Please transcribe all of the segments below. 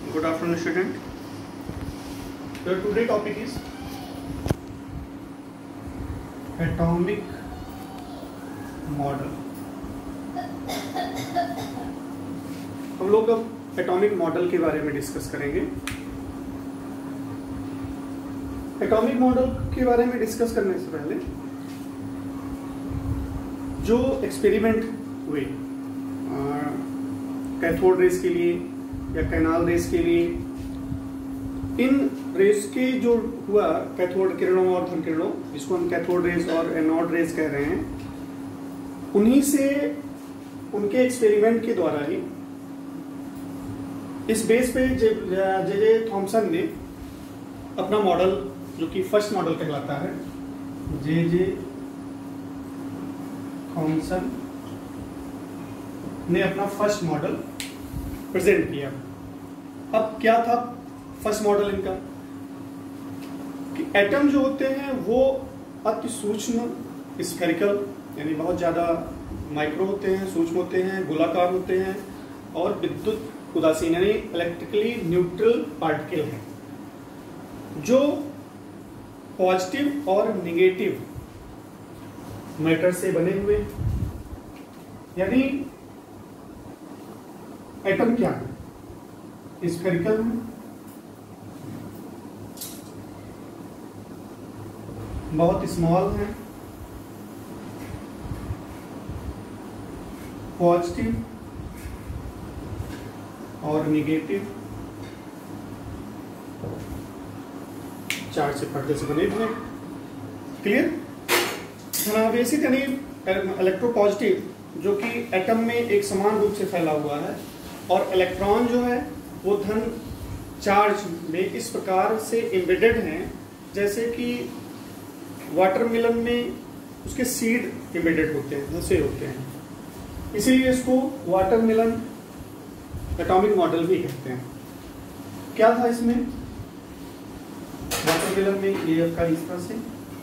Good afternoon, student. The today topic is atomic model. हम लोग अब एटॉमिक मॉडल के बारे में डिस्कस करेंगे। एटॉमिक मॉडल के बारे में डिस्कस करने से पहले जो एक्सपेरिमेंट हुए कैथोड रेस के लिए या कैनाल रेस के लिए, इन रेस के जो हुआ कैथोड किरणों और धन किरणों, जिसको हम कैथोड रेस और एनोड रेस कह रहे हैं, उन्हीं से उनके एक्सपेरिमेंट के द्वारा ही इस बेस पे जे थॉमसन ने अपना मॉडल, जो कि फर्स्ट मॉडल कहलाता है, जे थॉमसन ने अपना फर्स्ट मॉडल प्रेजेंट किया। अब क्या था फर्स्ट मॉडल इनका कि एटम जो होते हैं वो अति सूक्ष्म स्फेरिकल, यानी बहुत ज़्यादा माइक्रो होते हैं, सूक्ष्म होते हैं, गोलाकार होते हैं और विद्युत उदासीन यानी इलेक्ट्रिकली न्यूट्रल पार्टिकल हैं, जो पॉजिटिव और निगेटिव मैटर से बने हुए। यानी एटम क्या है? स्फेरिकल है, बहुत स्मॉल है, पॉजिटिव और निगेटिव चार्ज से पर्दे से बने हुए। क्लियर? धनावेशित यानी इलेक्ट्रोपॉजिटिव, जो कि एटम में एक समान रूप से फैला हुआ है, और इलेक्ट्रॉन जो है वो धन चार्ज में इस प्रकार से एम्बेडेड हैं जैसे कि वाटरमेलन में उसके सीड एम्बेडेड होते हैं, धंसे होते हैं। इसीलिए इसको वाटरमेलन एटॉमिक मॉडल भी कहते हैं। क्या था इसमें वाटरमेलन में? ये आपका इस तरह से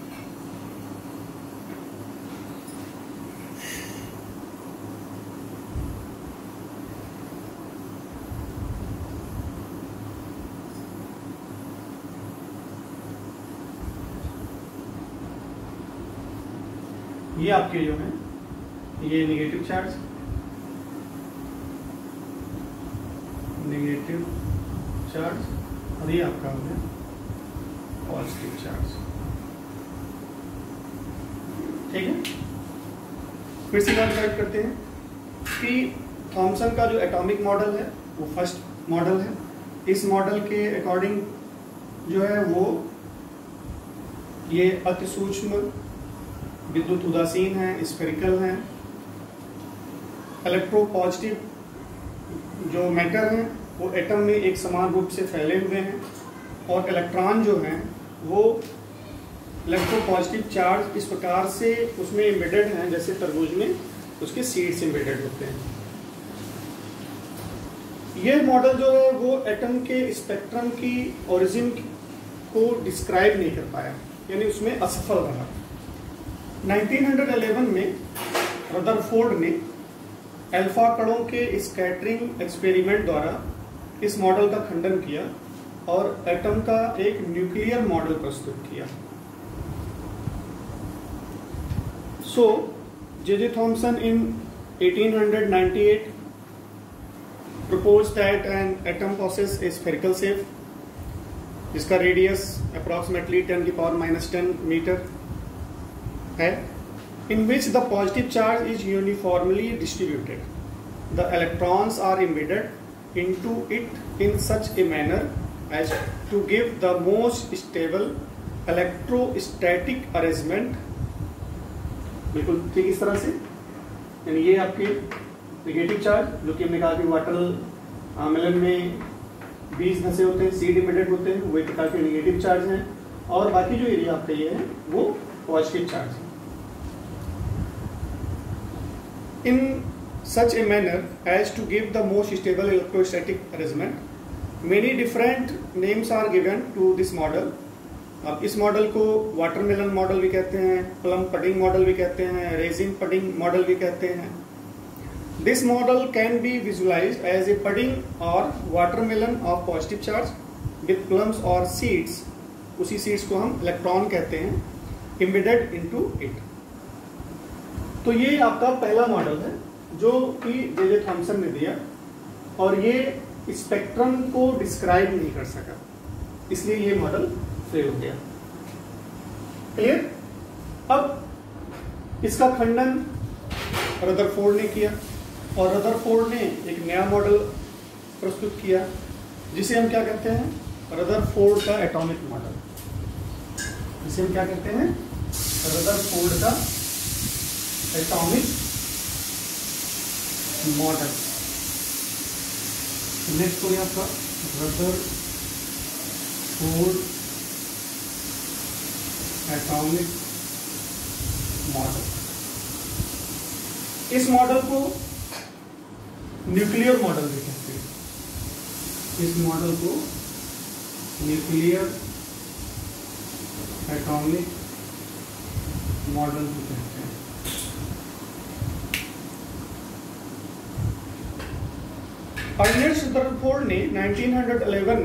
ये आपके जो है ये निगेटिव चार्ज, और ये आपका हो गया पॉजिटिव चार्ज। ठीक है, फिर से बात करते हैं कि थॉमसन का जो एटॉमिक मॉडल है वो फर्स्ट मॉडल है। इस मॉडल के अकॉर्डिंग जो है वो ये अति सूक्ष्म, विद्युत उदासीन है, स्फेरिकल है, इलेक्ट्रोपॉजिटिव जो मैटर हैं वो एटम में एक समान रूप से फैले हुए हैं, और इलेक्ट्रॉन जो हैं वो इलेक्ट्रोपॉजिटिव चार्ज इस प्रकार से उसमें एम्बेडेड हैं जैसे तरबूज में उसके सीड्स एम्बेडेड होते हैं। ये मॉडल जो है वो एटम के स्पेक्ट्रम की ओरिजिन को डिस्क्राइब नहीं कर पाया, यानी उसमें असफल रहा। 1911 में रदरफोर्ड ने अल्फा कणों के स्कैटरिंग एक्सपेरिमेंट द्वारा इस मॉडल का खंडन किया और एटम का एक न्यूक्लियर मॉडल प्रस्तुत किया। So J Thomson in 1898 proposed that an atom possesses a spherical shape, जिसका रेडियस अप्रोक्सीमेटली 10⁻⁻10 मीटर है, in which the positive charge is uniformly distributed. The electrons are embedded into it in such a manner as to give the most stable electrostatic arrangement. बिल्कुल ठीक इस तरह से, यानी ये आपके नेगेटिव चार्ज, जो कि हमने कहा कि वाटर मेलन में 20 धंसे होते हैं, सीड एम्बेडेड होते हैं, वो एक प्रकार के नेगेटिव चार्ज हैं, और बाकी जो एरिया आपका ये है वो पॉजिटिव चार्ज है। In such a manner as to give the most stable electrostatic arrangement, many different names are given to this model. अब इस मॉडल को वाटरमेलन मॉडल भी कहते हैं, प्लम पडिंग मॉडल भी कहते हैं, रेजिन पडिंग मॉडल भी कहते हैं। This model can be visualized as a pudding or watermelon of positive charge with plums or seeds. उसी seeds को हम इलेक्ट्रॉन कहते हैं, embedded into it. तो ये आपका पहला मॉडल है जो कि जे थॉमसन ने दिया, और ये स्पेक्ट्रम को डिस्क्राइब नहीं कर सका, इसलिए ये मॉडल फेल हो गया। क्लियर? अब इसका खंडन रदरफोर्ड ने किया, और रदरफोर्ड ने एक नया मॉडल प्रस्तुत किया जिसे हम क्या कहते हैं, रदरफोर्ड का एटॉमिक मॉडल। जिसे हम क्या कहते हैं, रदरफोर्ड का एटॉमिक मॉडल। नेक्स्ट हो गया आपका रदरफोर्ड एटॉमिक मॉडल। इस मॉडल को न्यूक्लियर मॉडल भी कहते हैं। इस मॉडल को न्यूक्लियर एटॉमिक मॉडल भी कहते हैं। अर्नेस्ट रदरफोर्ड ने 1911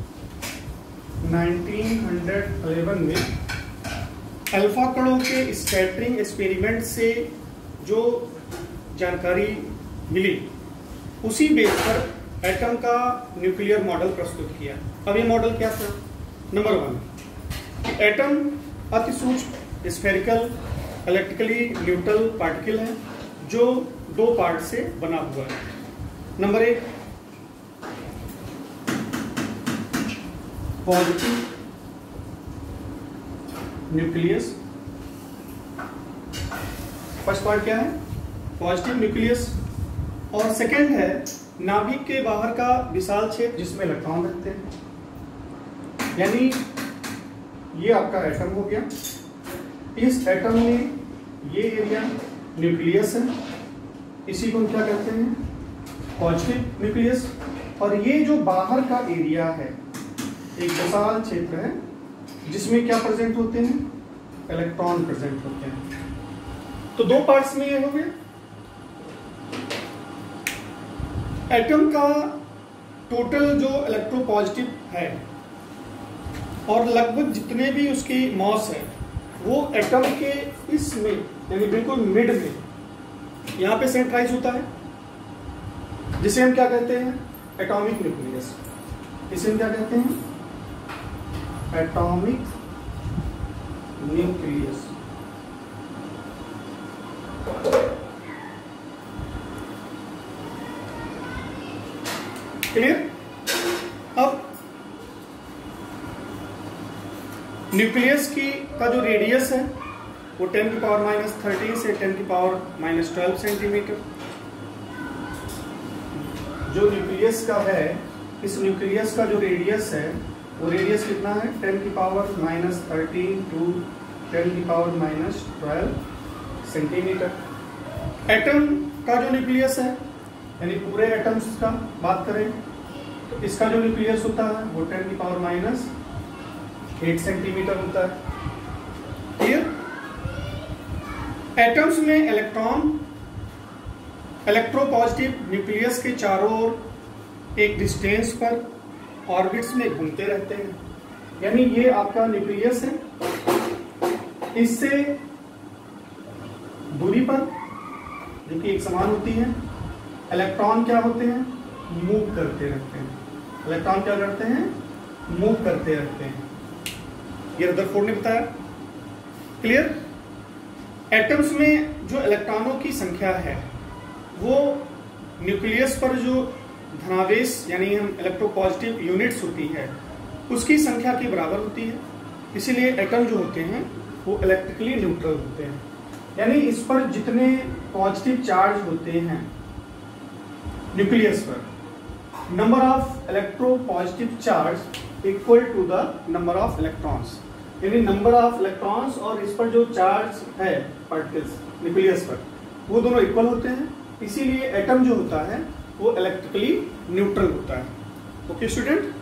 में अल्फा कणों के स्कैटरिंग एक्सपेरिमेंट से जो जानकारी मिली उसी बेस पर एटम का न्यूक्लियर मॉडल प्रस्तुत किया। अब ये मॉडल क्या था? नंबर 1, एटम अति सूक्ष्म स्फेरिकल इलेक्ट्रिकली न्यूट्रल पार्टिकल है जो 2 पार्ट से बना हुआ है। Number 1, positive nucleus. First part क्या है? Positive nucleus. और सेकंड है नाभिक के बाहर का विशाल क्षेत्र जिसमें इलेक्ट्रॉन रहते हैं। यानी ये आपका एटम हो गया। इस एटम में ये एरिया न्यूक्लियस है, इसी को हम क्या कहते हैं, पॉजिटिव न्यूक्लियस। और ये जो बाहर का एरिया है एक विशाल क्षेत्र है जिसमें क्या प्रेजेंट होते हैं, इलेक्ट्रॉन प्रेजेंट होते हैं। तो 2 पार्ट्स में ये हो गए। एटम का टोटल जो इलेक्ट्रोपॉजिटिव है और लगभग जितने भी उसकी मॉस है वो एटम के इसमें यानी बिल्कुल मिड में यहाँ पे सेंट्राइज होता है, जिसे हम क्या कहते हैं, एटॉमिक न्यूक्लियस। इसे हम क्या कहते हैं, एटॉमिक न्यूक्लियस। क्लियर? अब न्यूक्लियस का जो रेडियस है वो 10⁻³ से 10⁻12 सेंटीमीटर। जो न्यूक्लियस का है, इस न्यूक्लियस का जो रेडियस है वो रेडियस कितना है, 10⁻13 टू 10⁻12 सेंटीमीटर। एटम का जो न्यूक्लियस है यानी पूरे एटम्स का बात करें तो इसका जो न्यूक्लियस होता है वो 10⁻8 सेंटीमीटर होता है। क्लियर? एटम्स में इलेक्ट्रॉन इलेक्ट्रोपॉजिटिव न्यूक्लियस के चारों ओर एक डिस्टेंस पर ऑर्बिट्स में घूमते रहते हैं। यानी ये आपका न्यूक्लियस है, इससे दूरी पर जो कि एक समान होती है, इलेक्ट्रॉन क्या होते हैं, मूव करते रहते हैं। इलेक्ट्रॉन क्या करते हैं, मूव करते रहते हैं। ये रदरफोर्ड ने बताया। क्लियर? एटम्स में जो इलेक्ट्रॉनों की संख्या है वो न्यूक्लियस पर जो धनावेश यानी हम इलेक्ट्रोपॉजिटिव यूनिट्स होती है उसकी संख्या के बराबर होती है। इसीलिए एटम जो होते हैं वो इलेक्ट्रिकली न्यूट्रल होते हैं। यानी इस पर जितने पॉजिटिव चार्ज होते हैं न्यूक्लियस पर, number of electropositive charge equal to the number of electrons. यानी नंबर ऑफ इलेक्ट्रॉन्स और इस पर जो चार्ज है पार्टिकल्स न्यूक्लियस पर वो दोनों इक्वल होते हैं। इसीलिए एटम जो होता है वो इलेक्ट्रिकली न्यूट्रल होता है। Okay student?